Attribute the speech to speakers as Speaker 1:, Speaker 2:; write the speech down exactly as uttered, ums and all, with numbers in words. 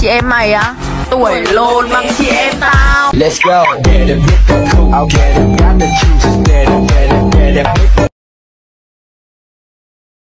Speaker 1: chị em mày á, tuổi lồn bằng chị em tao.
Speaker 2: Let's go. Get it, get the cool. I'll get it, got the juices. Get it, get it, get it, get it.